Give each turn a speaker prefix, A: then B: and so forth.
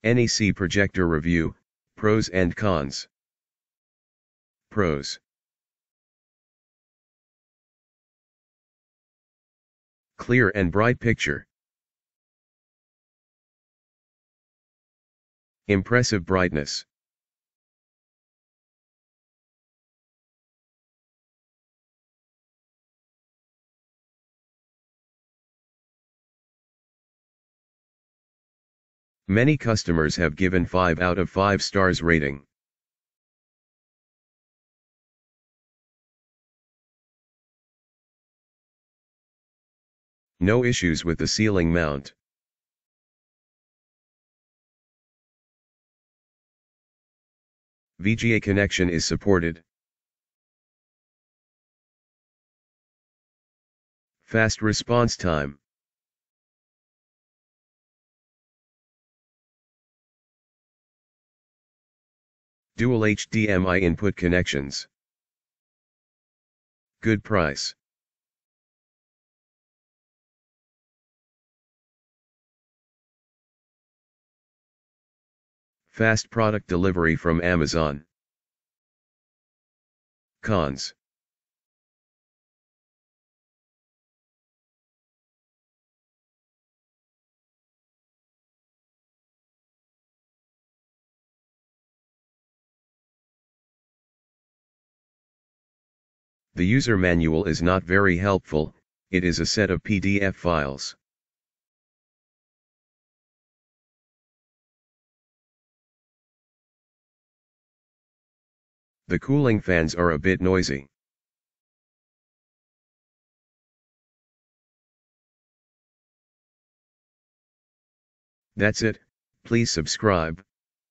A: NEC Projector Review, Pros and Cons. Pros. Clear and bright picture. Impressive brightness. Many customers have given 5 out of 5 stars rating. No issues with the ceiling mount. VGA connection is supported. Fast response time. Dual-HDMI input connections. Good price. Fast product delivery from Amazon. Cons. The user manual is not very helpful, it is a set of PDF files. The cooling fans are a bit noisy. That's it, please subscribe.